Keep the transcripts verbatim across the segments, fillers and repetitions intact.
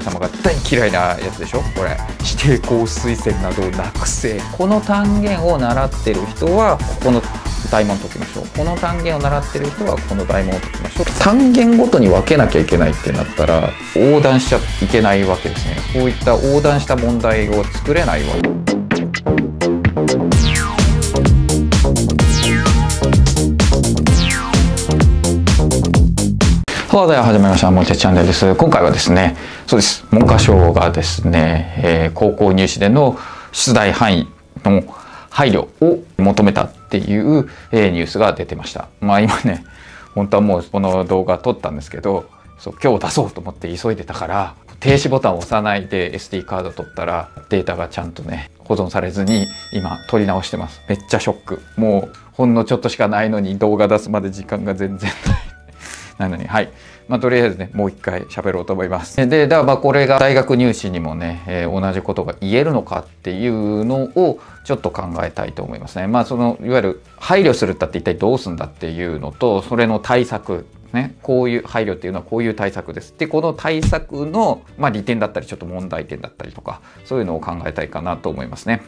様が大嫌いなやつでしょこれ。指定校推薦などをなくせ。この単元を習ってる人はここの大問を解きましょう。この単元を習ってる人はこの大問を解きましょう。単元ごとに分けなきゃいけないってなったら横断しちゃいけないわけですね。こういった横断した問題を作れないわけ。そうでは始まりました。もうてチャンネルです。今回はですね、そうです。文科省がですね、えー、高校入試での出題範囲の配慮を求めたっていう、えー、ニュースが出てました。まあ今ね、本当はもうこの動画撮ったんですけど、そう今日出そうと思って急いでたから停止ボタンを押さないで エスディー カード取ったらデータがちゃんとね保存されずに今撮り直してます。めっちゃショック。もうほんのちょっとしかないのに動画出すまで時間が全然ない。なのに、はい。まあ、とりあえずね、もう一回喋ろうと思います。で、だからまあこれが大学入試にもね、えー、同じことが言えるのかっていうのをちょっと考えたいと思いますね。まあ、その、いわゆる配慮するったって一体どうすんだっていうのと、それの対策。ね、こういう配慮っていうのはこういう対策です。で、この対策の、まあ、利点だったり、ちょっと問題点だったりとか、そういうのを考えたいかなと思いますね。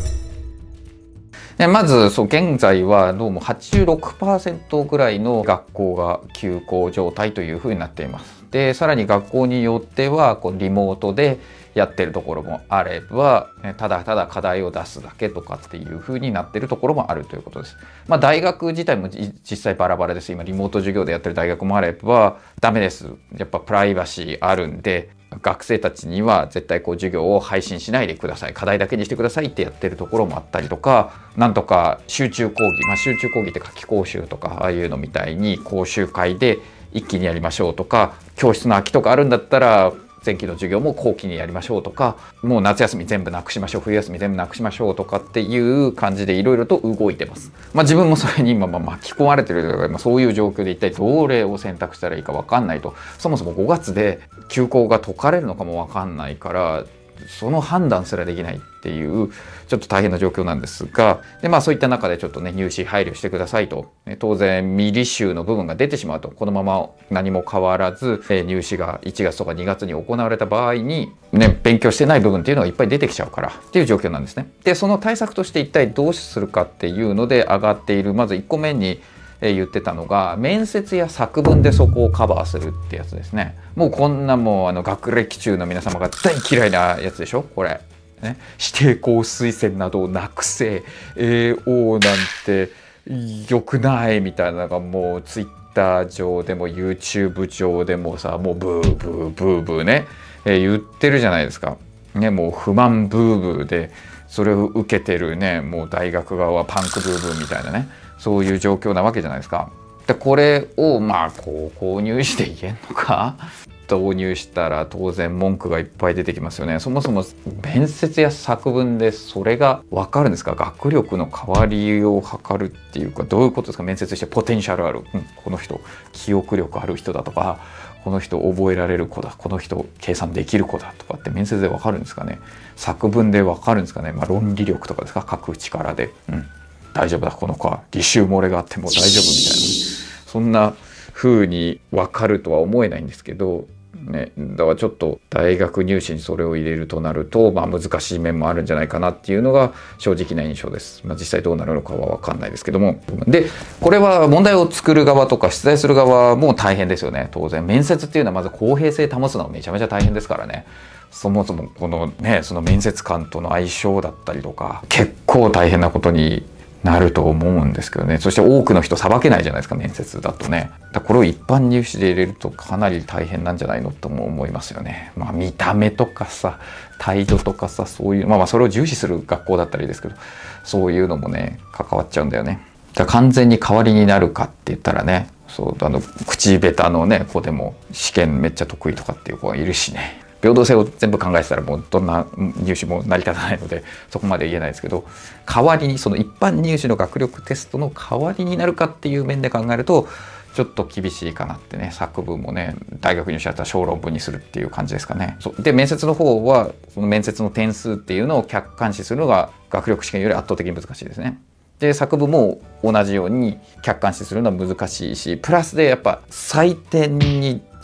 でまずそう現在はどうも はちじゅうろくパーセント ぐらいの学校が休校状態というふうになっています。でさらに学校によってはこうリモートでやってるところもあればただただ課題を出すだけとかっていうふうになってるところもあるということです。まあ、大学自体も実際バラバラです。今リモート授業でやってる大学もあればダメです。やっぱプライバシーあるんで学生たちには絶対こう授業を配信しないでください、課題だけにしてくださいってやってるところもあったりとか、なんとか集中講義、まあ、集中講義って夏期講習とかああいうのみたいに講習会で一気にやりましょうとか、教室の空きとかあるんだったら前期の授業も後期にやりましょうとか、もう夏休み全部なくしましょう、冬休み全部なくしましょうとかっていう感じでいろいろと動いてます。まあ、自分もそれに今巻き込まれてるというか、まあ、そういう状況で一体どれを選択したらいいか分かんないと。そもそもごがつで休校が解かれるのかも分かんないから、その判断すらできないっていうちょっと大変な状況なんですが、でまあそういった中でちょっとね入試配慮してくださいと、当然未履修の部分が出てしまうと、このまま何も変わらず入試がいちがつとかにがつに行われた場合にね勉強してない部分っていうのがいっぱい出てきちゃうからっていう状況なんですね。でその対策として一体どうするかっていうので上がっているまずいっこめに言ってたのが、面接や作文でそこをカバーするってやつですね。もうこんなもうあの学歴中の皆様が大嫌いなやつでしょこれ、ね、指定校推薦などをなくせ エーオー なんて良くないみたいなのがもうツイッター上でも ユーチューブ 上でもさ、もうブーブーブーブーね、えー、言ってるじゃないですか。ね、もう不満ブーブーでそれを受けてるね、もう大学側はパンクブーブーみたいなね、そういう状況なわけじゃないですか。でこれをまあこう購入していけんのか導入したら当然文句がいっぱい出てきますよね。そもそも面接や作文でそれが分かるんですか？学力の変わりを測るっていうかどういうことですか？面接してポテンシャルある、うん、この人記憶力ある人だとか、この人覚えられる子だ、この人計算できる子だとかって面接で分かるんですかね？作文で分かるんですかね？まあ、論理力とかですか？書く力で、うん、大丈夫だこの子は履修漏れがあっても大丈夫みたいな、そんな風に分かるとは思えないんですけどね。だからちょっと大学入試にそれを入れるとなると、まあ、難しい面もあるんじゃないかなっていうのが正直な印象です。まあ、実際どうなるのかは分かんないですけども、でこれは問題を作る側とか出題する側も大変ですよね。当然面接っていうのはまず公平性保つのはめちゃめちゃ大変ですからね。そもそもこのねその面接官との相性だったりとか結構大変なことになると思うんですけどね。そして多くの人さばけないじゃないですか面接だとね。だこれを一般入試で入れるとかなり大変なんじゃないのとも思いますよね。まあ見た目とかさ態度とかさ、そういうまあまあそれを重視する学校だったりですけど、そういうのもね関わっちゃうんだよね。だから完全に代わりになるかって言ったらね、そうあの口下手のね子でも試験めっちゃ得意とかっていう子がいるしね。平等性を全部考えてたらもうどんな入試も成り立たないのでそこまで言えないですけど、代わりにその一般入試の学力テストの代わりになるかっていう面で考えるとちょっと厳しいかなってね。作文もね大学入試だったら小論文にするっていう感じですかね。そうで面接の方はその面接の点数っていうのを客観視するのが学力試験より圧倒的に難しいですね。で作文も同じように客観視するのは難しいし、プラスでやっぱ採点に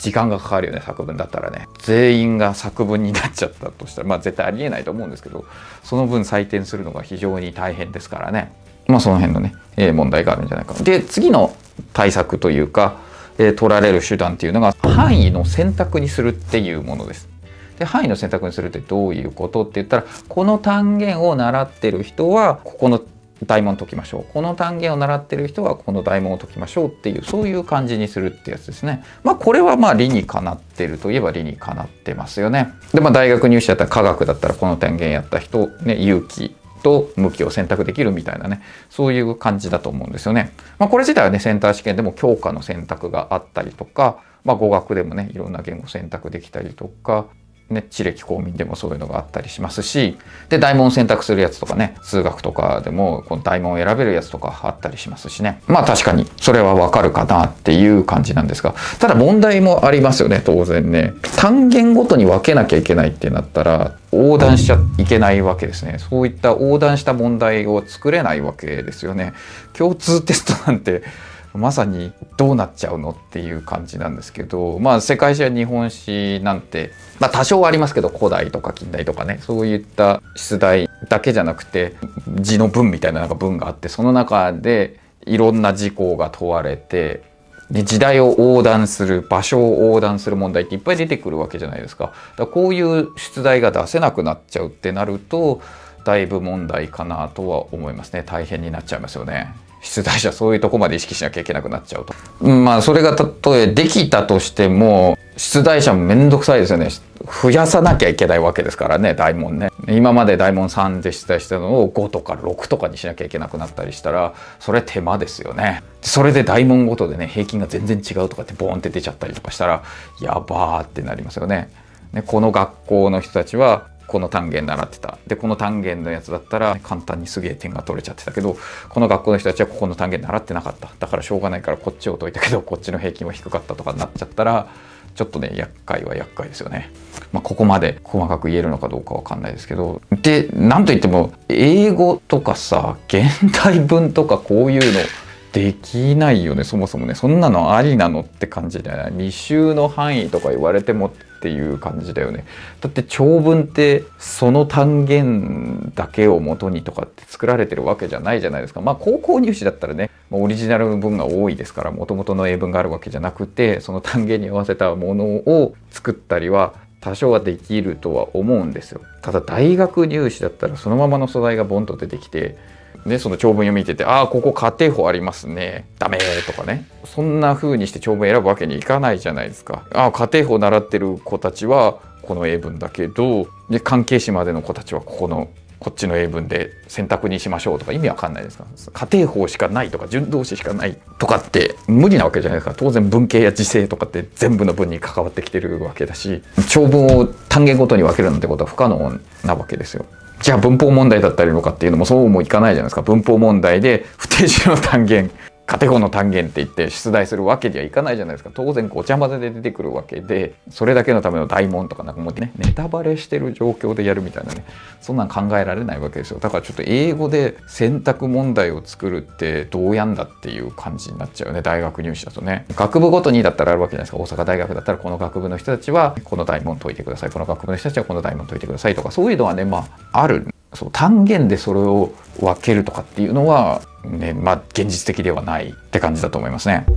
時間がかかるよね、作文だったらね。全員が作文になっちゃったとしたら、まあ絶対ありえないと思うんですけど、その分採点するのが非常に大変ですからね。まあその辺のね、えー、問題があるんじゃないかな。で、次の対策というか、えー、取られる手段っていうのが範囲の選択にするっていうものです。で、範囲の選択にするってどういうことって言ったら、この単元を習ってる人はここの大問解きましょう、この単元を習ってる人はこの大問を解きましょうっていう、そういう感じにするってやつですね。まあこれはまあ理にかなってるといえば理にかなってますよね。で、まあ大学入試だったら科学だったらこの単元やった人ね、有機と無機を選択できるみたいなね、そういう感じだと思うんですよね。まあこれ自体はね、センター試験でも教科の選択があったりとか、まあ語学でもね、いろんな言語選択できたりとか、ね、地歴公民でもそういうのがあったりしますし、で大問を選択するやつとかね、数学とかでもこの大問を選べるやつとかあったりしますしね。まあ確かにそれはわかるかなっていう感じなんですが、ただ問題もありますよね、当然ね。単元ごとに分けなきゃいけないってなったら横断しちゃいけないわけですね。そういった横断した問題を作れないわけですよね。共通テストなんてまさにどうなっちゃうのっていう感じなんですけど、まあ世界史や日本史なんて、まあ多少はありますけど、古代とか近代とかね、そういった出題だけじゃなくて字の文みたいななんか文があって、その中でいろんな事項が問われて、で時代を横断する、場所を横断する問題っていっぱい出てくるわけじゃないですか。だからこういう出題が出せなくなっちゃうってなると、だいぶ問題かなとは思いますね。大変になっちゃいますよね。出題者そういうとこまで意識しなきゃいけなくなっちゃうと、うん、まあそれがたとえできたとしても出題者も面倒くさいですよね。増やさなきゃいけないわけですからね、大問ね。今まで大問さんで出題したのをごとかろくとかにしなきゃいけなくなったりしたら、それ手間ですよね。それで大問ごとでね、平均が全然違うとかってボーンって出ちゃったりとかしたらやばーってなりますよね。ね、この学校の人たちはこの単元習ってた。で、この単元のやつだったら簡単にすげえ点が取れちゃってたけど、この学校の人たちはここの単元習ってなかった。だからしょうがないからこっちを解いたけど、こっちの平均は低かったとかになっちゃったら、ちょっとね、厄介は厄介ですよね。まあ、ここまで細かく言えるのかどうかわかんないですけど。で、なんといっても、英語とかさ、現代文とかこういうの、できないよね、そもそもね。そんなのありなのって感じだよね。未習の範囲とか言われてもっていう感じだよね。だって長文ってその単元だけを元にとかって作られてるわけじゃないじゃないですか。まあ高校入試だったらね、オリジナルの文が多いですから、元々の英文があるわけじゃなくて、その単元に合わせたものを作ったりは多少はできるとは思うんですよ。ただ大学入試だったらそのままの素材がボンと出てきて、でその長文読みてて、ああここ家庭法ありますね、ダメとかね、そんな風にして長文選ぶわけにいかないじゃないですか。ああ家庭法習ってる子たちはこの英文だけど、で関係詞までの子たちはここのこっちの英文で選択にしましょうとか意味わかんないですか。家庭法しかないとか順動詞しかないとかって無理なわけじゃないですか。当然文系や時制とかって全部の文に関わってきてるわけだし、長文を単元ごとに分けるなんてことは不可能なわけですよ。じゃあ文法問題だったりとかっていうのもそうもいかないじゃないですか。文法問題で不定詞の単元、家庭法の単元って言って出題するわけにはいかないじゃないですか。当然ごちゃ混ぜで出てくるわけで、それだけのための大問とかなんかもうね、ネタバレしてる状況でやるみたいなね、そんなん考えられないわけですよ。だからちょっと英語で選択問題を作るってどうやんだっていう感じになっちゃうよね、大学入試だとね。学部ごとにだったらあるわけじゃないですか。大阪大学だったらこの学部の人たちはこの大問解いてください、この学部の人たちはこの大問解いてくださいとか、そういうのはね、まあある。そう単元でそれを分けるとかっていうのはね、まあ現実的ではないって感じだと思いますね。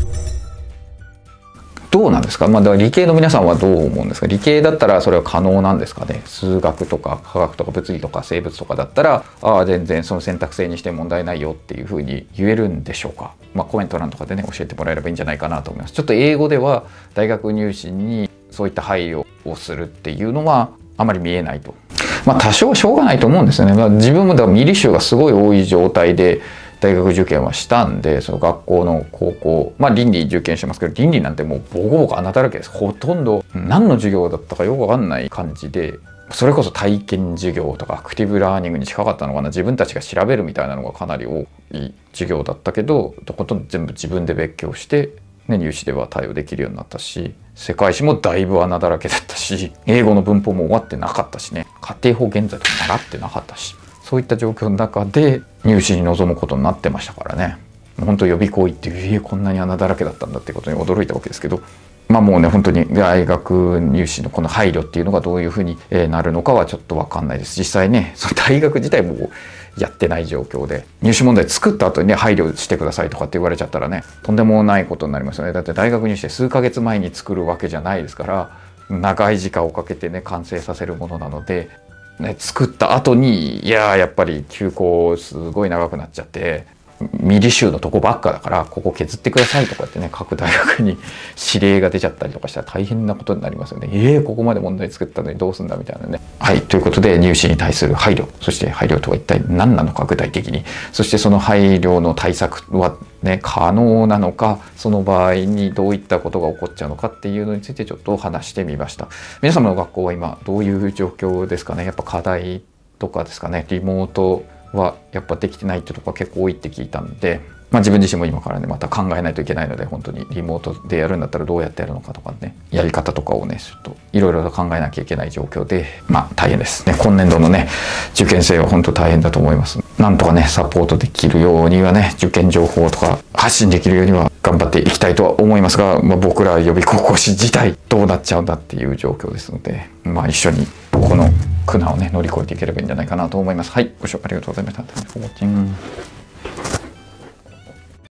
どうなんですか。まあだから理系の皆さんはどう思うんですか。理系だったらそれは可能なんですかね。数学とか科学とか物理とか生物とかだったら、ああ全然その選択制にして問題ないよっていうふうに言えるんでしょうか。まあコメント欄とかでね教えてもらえればいいんじゃないかなと思います。ちょっと英語では大学入試にそういった配慮をするっていうのはあまり見えないと。まあ多少はしょうがないと思うんですよね。まあ、自分もだからミリ数がすごい多い状態で大学受験はしたんで、その学校の高校、まあ倫理受験してますけど、倫理なんてもうボコボコ穴だらけです。ほとんど何の授業だったかよくわかんない感じで、それこそ体験授業とかアクティブラーニングに近かったのかな。自分たちが調べるみたいなのがかなり多い授業だったけど、ほとんど全部自分で勉強して、ね、入試では対応できるようになったし、世界史もだいぶ穴だらけだったし、英語の文法も終わってなかったしね、家庭法現在とか習ってなかったし、そういった状況の中で入試に臨むことになってましたからね。本当予備校行って、えー、こんなに穴だらけだったんだってことに驚いたわけですけど、 まあもうね本当に大学入試のこの配慮っていうのがどういうふうになるのかはちょっと分かんないです。実際ねその大学自体もやってない状況で入試問題作った後にね配慮してくださいとかって言われちゃったらねとんでもないことになりますよね。だって大学入試で数ヶ月前に作るわけじゃないですから長い時間をかけてね完成させるものなので、ね、作った後にいややっぱり休校すごい長くなっちゃって未履修のとこばっかだからここ削ってくださいとかってね各大学に指令が出ちゃったりとかしたら大変なことになりますよね。えー、ここまで問題作ったのにどうすんだみたいなね。はいということで入試に対する配慮、そして配慮とは一体何なのか具体的に、そしてその配慮の対策はね可能なのか、その場合にどういったことが起こっちゃうのかっていうのについてちょっと話してみました。皆様の学校は今どういう状況ですかね。やっぱ課題とかですかね、リモートはやっぱできてないってとこが結構多いって聞いたんで、まあ、自分自身も今からねまた考えないといけないので、本当にリモートでやるんだったらどうやってやるのかとかね、やり方とかをねちょっといろいろと考えなきゃいけない状況で、まあ大変ですね。今年度のね受験生は本当大変だと思います。なんとかねサポートできるようにはね、受験情報とか発信できるようには頑張っていきたいとは思いますが、まあ、僕ら予備高校士自体どうなっちゃうんだっていう状況ですので、まあ一緒にこの苦難をね乗り越えていければいいんじゃないかなと思います。はい、ご視聴ありがとうございました。Thanks for watching.